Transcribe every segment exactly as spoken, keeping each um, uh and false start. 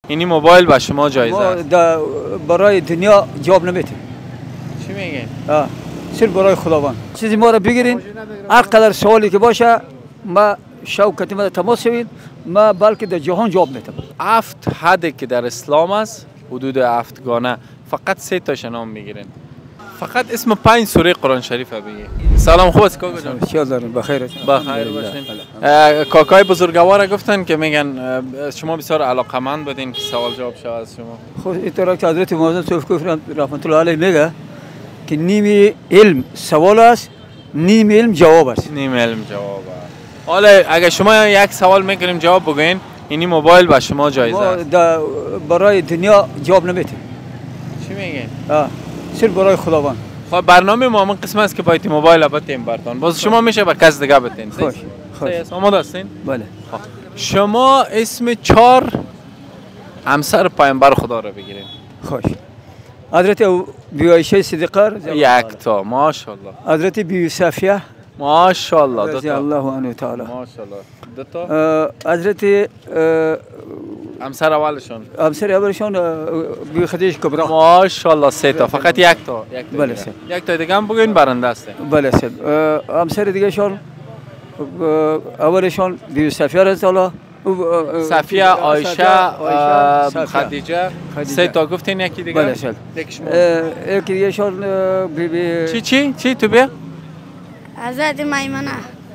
اینی موبایل با شما جایزه ما است. در برای دنیا جواب نمیتیم. چی میگین؟ صرف برای خداوند. چیزی ما را بگیرین، هر قدر سوالی که باشه ما شوکتی ما تماس شوید، ما بلکه در جهان جواب میتم. هفت حدی که در اسلام است حدود هفت گانه، فقط سه تاش نام میگیرین. فقط اسم پنج سوره قرآن شریف بگی. سلام، خوب است کاکا جان؟ شاد دارین، بخیر. بخیر باشین. کاکای بزرگوار گفتن که میگن شما بسیار علاقمند بودین که سوال جواب شود از شما. خود اینطور که حضرت مولانا صوفی کفر رحمت الله علیه میگه که نیم علم سوال است، نیم علم جواب است. نیم علم جواب است. حالا اگه شما یک سوال میکنیم جواب بگین، اینی موبایل با شما جایزه است. ما برای دنیا جواب نمیتیم. چی میگین؟ صرف برای خداوند. خب برنامه ما من قسم است که باید موبایل بتیم براتون. باز شما میشه با کس دیگه بتین. خوش. خوش. آماده هستین؟ بله. شما اسم چهار همسر پیامبر خدا رو بگیرین. خوش. حضرت بی عایشه صدیقه یک تا، ماشاءالله. حضرت بی صفیه ماشاءالله. دو رضی تا. الله عنه تعالی. ماشاءالله. دو تا. حضرت همسر اولشون. همسر اولشون بی خدیجه کبرا. ماشاءالله سه تا، فقط یک تا. یک تا. بله. یک تا دیگه هم بگین برنده است. بله سر. همسر دیگه شون اولشون بی صفیه رضی الله صفیه، عایشه، خدیجه. سه تا گفتین، یکی دیگه؟ بله سر. یکی دیگه شون بی بی چی چی چی تو بیا؟ حضرت میمنه.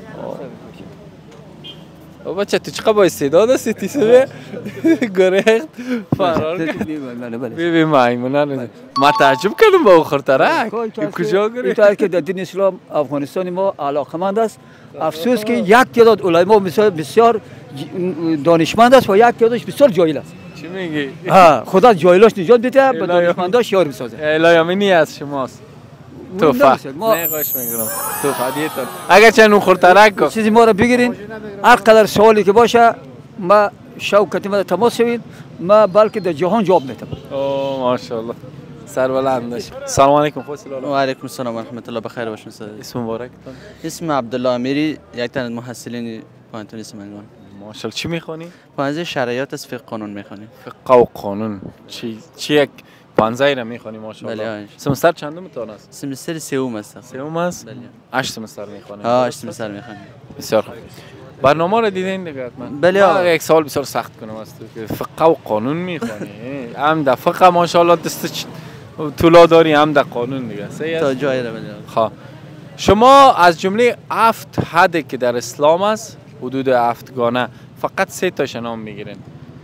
او بچه تو چقدر با استعداد هستی تی سوی گریخت فرار کرد. بی بی میمونه. ما تعجب کردم با او خورترک. کجا گریخت؟ این که در دین اسلام افغانستان ما علاقمند است. افسوس که یک تعداد علما بسیار دانشمند است و یک تعدادش بسیار جاهل است. چی میگی؟ ها، خدا جاهلاش نجات بده، به دانشمنداش یار بسازه. الهیامینی از شماست. توفه. نه خوش میگیرم. توفه دیتون. اگر چه نون خورترک کو. چیزی ما را بگیرین، هر قدر سوالی که باشه ما شوکتی ما تماس شوید، ما بلکه در جهان جواب میتم. اوه ماشاءالله. سر بلندش. سلام علیکم فاصله. و علیکم السلام و رحمت الله، بخیر باشین. اسم مبارکتون؟ اسم عبدالله امیری، یک تن از محصلین پانتون اسم منگان. ماشاءالله. چی میخونی؟ پانزه شرایط از فقه قانون میخونی. فقه و قانون. چی چی یک پانزه را میخونی ماشاءالله. بله. سمستر چندم تون است؟ سمستر سوم است. سوم است؟ بله. هشت سمستر میخونی. ها، هشت سمستر میخونی. بسیار خوب. برنامه را دیدین دیگه حتما؟ بله. یک سوال بسیار سخت کنم است که فقه و قانون میخونی. هم در فقه ماشاءالله دست طلا داری، هم در قانون دیگه. صحیح است؟ تا جای را بله. خب شما از جمله هفت حدی که در اسلام است حدود هفت گانه، فقط سه تاش نام میگیرین.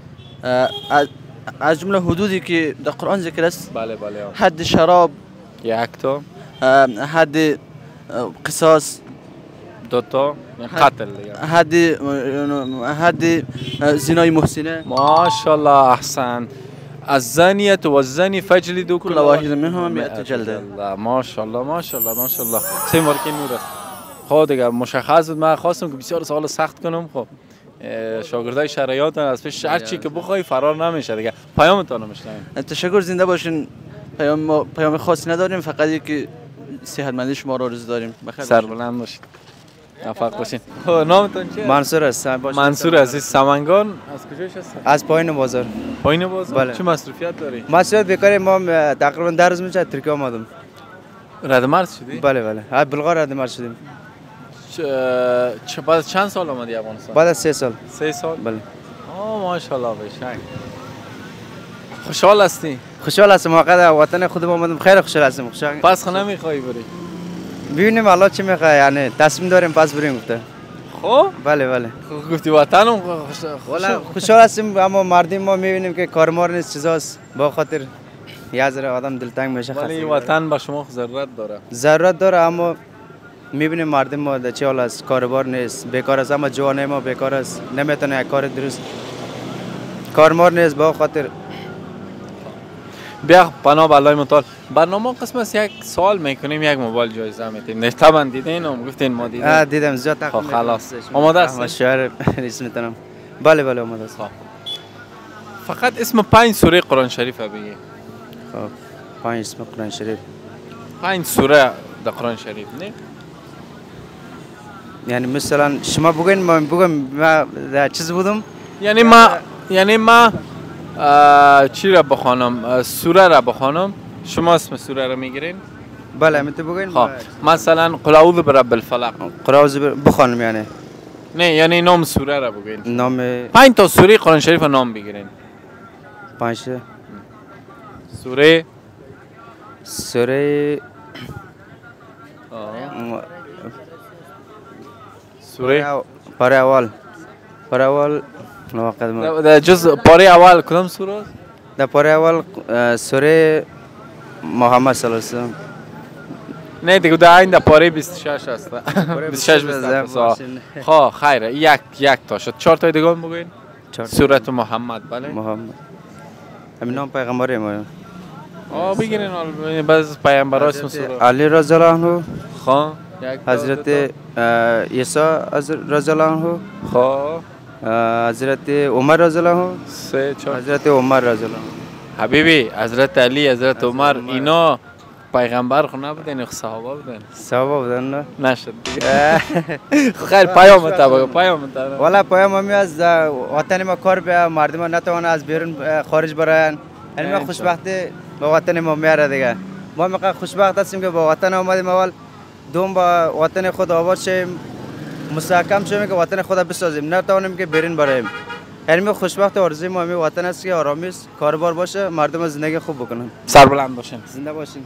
از جمله حدودی که در قرآن ذکر است. بله بله. حد شراب یک تا. حد قصاص دو تا. قتل دیگه. حد حد زنای محسنه. ماشاءالله احسن. الزانیه و الزانی فجلدوا كل واحد منهم مئة جلده. ماشاءالله ماشاءالله ماشاءالله. سه مارکین نور است. خب دیگه مشخص بود. من خواستم که بسیار سوال سخت کنم. خب شاگردای شرایط از پیش هر چی که بخوای فرار نمیشه دیگه. پیامتون میشنویم. تشکر، زنده باشین. پیام پیام خاصی نداریم، فقط اینکه صحتمندی شما را آرزو داریم. بخیر سر بلند باشید. موفق باشین. خب نامتون چیه؟ منصور هستم. منصور عزیز. سمنگان از کجاش هستید؟ از پایین بازار. پایین بازار؟ بله. چه مصروفیت داری؟ مصروفیت بیکاری. ما تقریبا در روز میشه ترکیه آمدم. رد مرز شدی؟ بله بله. از بلغار رد مرز شدیم. چه بعد چند سال آمدی افغانستان؟ بعد از سه سال. سه سال؟ بله. آه ماشاءالله بشنگ. خوشحال هستی؟ خوشحال هستم. واقعا وطن خودم آمدم، خیلی خوشحال هستم. خوشحال. پس خونه نمیخوای بری؟ ببینیم الله چی میخواد، یعنی تصمیم داریم پس بریم گفته. خب؟ بله بله. گفتی وطنم خوشحال خوشحال هستیم، اما مردم ما میبینیم که کارمار نیست، چیزاست، با خاطر یه ذره آدم دلتنگ میشه. ولی وطن به شما ضرورت داره. ضرورت داره، اما میبینیم مردم ما در چه حال است، کاربار نیست، بیکار است. اما جوانه ما بیکار است، نمیتونه یک کار درست، کارمار نیست. با خاطر بیا پناه به الله متعال. برنامه قسم است یک سوال میکنیم، یک موبایل جایزه میدیم. نه طبعا دیدین و گفتین ما دیدیم. اه دیدم زیاد تقریبا. خب خلاص آماده است؟ شعر اسمتونم. بله بله آماده است. فقط اسم پنج سوره قرآن شریف بگی. خب پنج اسم قرآن شریف. پنج سوره در قرآن شریف نه؟ یعنی مثلا شما بگین، ما بگم ما در چیز بودم. یعنی ما یعنی ما چی را بخوانم؟ سوره را بخوانم. شما اسم سوره را میگیرین؟ بله میتونی بگین. خب مثلا قل اعوذ برب الفلق. قل اعوذ بخوانم یعنی؟ نه یعنی نام سوره را بگین. نام پنج تا سوره قرآن شریف نام بگیرین. پنج تا سوره سوره سوره پاره اول پاره اول نوقت در جز پاره اول کدام سوره است؟ در پاره اول سوره محمد صلی الله علیه و سلم. نه دیگه در این در پاره بیست و شش است. بیست و شش بیست و هفت. خب خیره یک یک تا شد. چهار تا دیگه بگوین. سوره محمد بله. محمد همین نام پیغمبر ما. آه بگیرین بعض پیامبرا اسم سوره. علی رضی الله عنه. خب حضرت عیسی رضی الله عنه. خب حضرت عمر رضی الله عنه. سه چهار. حضرت عمر رضی الله عنه. حبیبی حضرت علی حضرت عمر اینا پیغمبر خو نبودن صحابه بودن. صحابه بودن نه؟ نشد دیگه. خیر پیام تا بگو پیام تا. والا پیام همی از وطن ما کار به مردم نتوانه از بیرون خارج برن. یعنی ما خوشبختی با وطن ما میاره دیگه. ما میگه خوشبخت هستیم که با وطن اومدیم اول دوم با وطن خود آباد شیم مستحکم شیم که وطن خود بسازیم نتوانیم که بیرون بریم. یعنی ما خوشبخت آرزوی ما همین وطن است که آرامی است کاربار باشه مردم زندگی خوب بکنن. سربلند باشین. زنده باشین.